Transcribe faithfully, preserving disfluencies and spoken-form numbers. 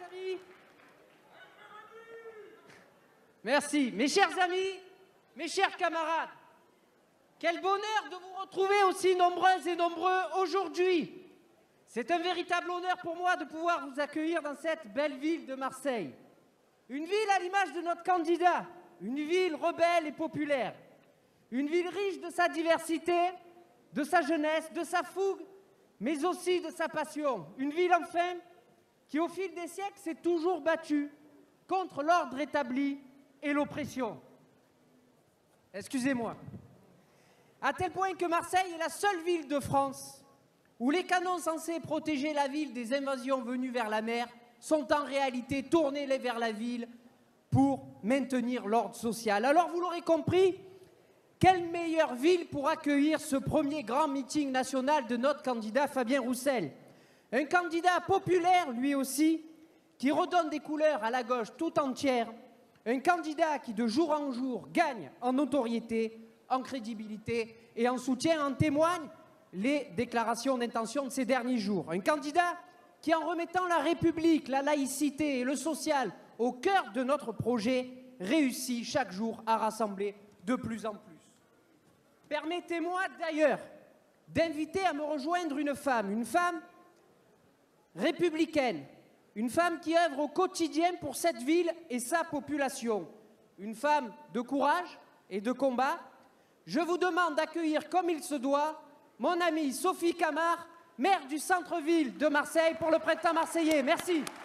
amis. Merci. Mes chers amis, mes chers camarades, quel bonheur de vous retrouver aussi nombreuses et nombreux aujourd'hui. C'est un véritable honneur pour moi de pouvoir vous accueillir dans cette belle ville de Marseille. Une ville à l'image de notre candidat, une ville rebelle et populaire. Une ville riche de sa diversité, de sa jeunesse, de sa fougue, mais aussi de sa passion. Une ville enfin qui au fil des siècles s'est toujours battue contre l'ordre établi et l'oppression. Excusez-moi. À tel point que Marseille est la seule ville de France où les canons censés protéger la ville des invasions venues vers la mer sont en réalité tournés vers la ville pour maintenir l'ordre social. Alors vous l'aurez compris, quelle meilleure ville pour accueillir ce premier grand meeting national de notre candidat Fabien Roussel. Un candidat populaire, lui aussi, qui redonne des couleurs à la gauche tout entière. Un candidat qui, de jour en jour, gagne en notoriété, en crédibilité et en soutien. En témoignent les déclarations d'intention de ces derniers jours. Un candidat qui, en remettant la République, la laïcité et le social au cœur de notre projet, réussit chaque jour à rassembler de plus en plus. Permettez-moi d'ailleurs d'inviter à me rejoindre une femme, une femme républicaine, une femme qui œuvre au quotidien pour cette ville et sa population, une femme de courage et de combat. Je vous demande d'accueillir comme il se doit mon amie Sophie Camard, maire du centre-ville de Marseille pour le printemps marseillais. Merci.